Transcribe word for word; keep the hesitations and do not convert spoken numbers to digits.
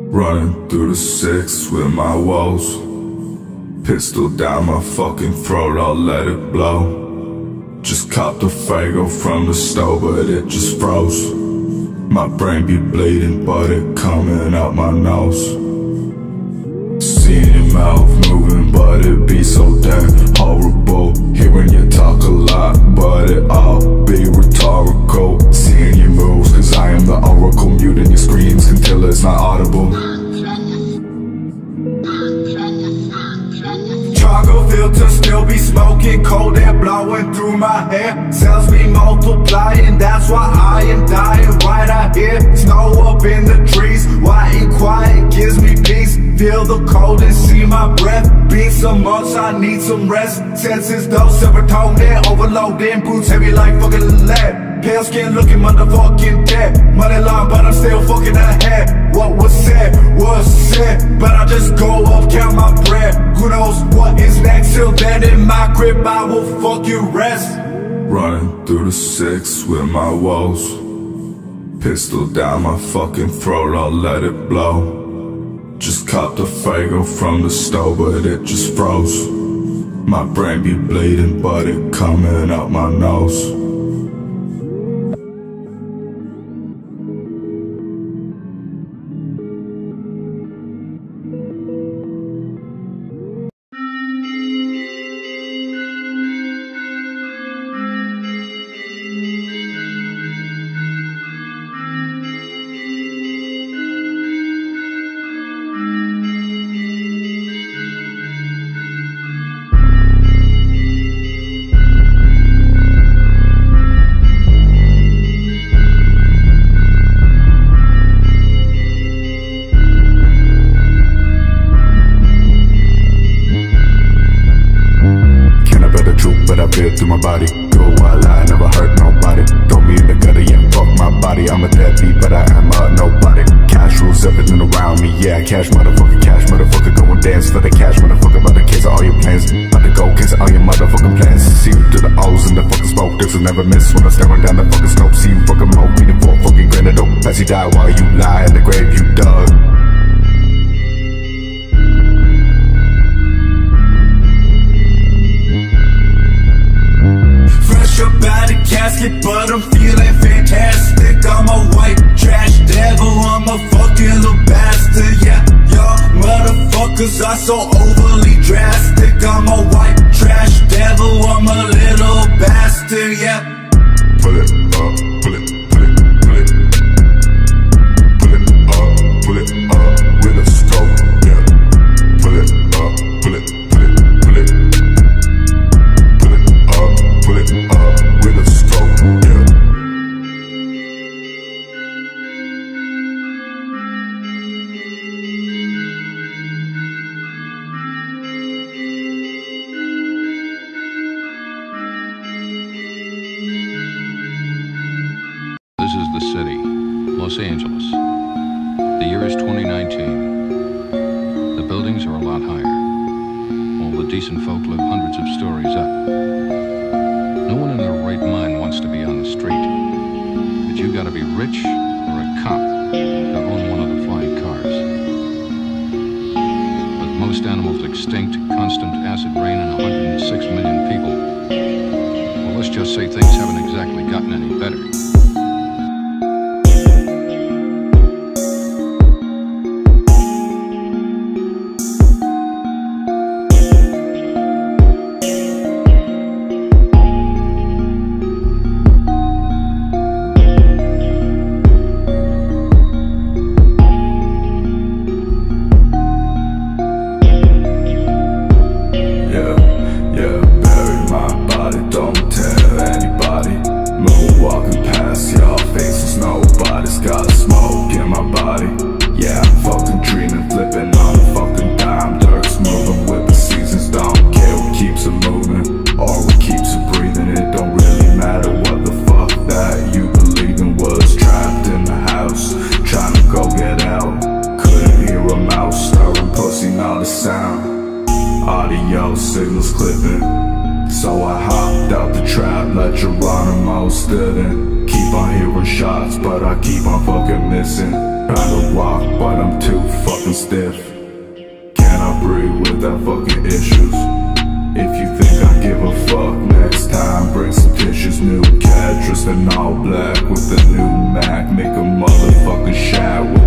Running through the six with my woes. Pistol down my fucking throat, I'll let it blow. Just copped a Fago from the stove, but it just froze. My brain be bleeding, but it coming out my nose. Seeing your mouth moving, but it be so damn horrible. Hearing you talk a lot, but it all be rhetorical. Seeing your moves, cause I am the oracle. Muting your screams until it's not audible. Charcoal filter still be smoking, cold air blowing through my hair. Cells be multiplying, that's why I am dying right out here. Snow up in the trees, white and quiet gives me peace. Feel the cold and see my breath. Been so much, I need some rest. Senses though serotonin overloading, boots heavy like fucking lead. Pale skin looking motherfucking dead. Money long but I'm still fucking ahead. What was said was said, but I just go up, count my bread. Who knows what is next? Till then in my grip I will fuck you rest. Running through the six with my woes. Pistol down my fucking throat, I'll let it blow. Just copped a Fago from the stove, but it just froze. My brain be bleeding, but it coming out my nose. Through my body, do a wild lie, never hurt nobody. Throw me in the gutter, yeah, fuck my body. I'm a deadbeat, but I am a nobody. Cash rules everything around me, yeah. Cash, motherfucker, cash, motherfucker. Go and dance for the cash, motherfucker. About to cancel all your plans, about to go cancel all your motherfucking plans. See you through the O's and the fucking smoke. This will never miss when I'm staring down the fucking scope. See you fucking mope, meaning for a fucking granite. Don't pass you die while you lie in the grave you dug. Casket, but I'm feeling fantastic. I'm a white trash devil, I'm a fucking little bastard. Yeah, y'all motherfuckers are so overly drastic. I'm a white trash devil, I'm a little bastard. Yeah, pull it up, pull it, pull it, pull it, pull it up, pull it up with a scope. Yeah, pull it up, pull it, pull it, pull it, pull it up, pull it up with a scope. This is the city, Los Angeles. The year is twenty nineteen. The buildings are a lot higher. All the decent folk live hundreds of stories up. No one in their right mind wants to be on the street. But you gotta be rich or a cop to own one of the flying cars. With most animals extinct, constant acid rain, and one hundred six million people, well, let's just say things haven't exactly gotten any better. Audio signals clipping, so I hopped out the trap, let Geronimo stood in. Keep on hearing shots, but I keep on fucking missing. Trying to walk, but I'm too far. fucking stiff. Can I breathe without fucking issues? If you think I give a fuck, next time bring some tissues. New cat dressed in all black with a new Mac, make a motherfucking shower.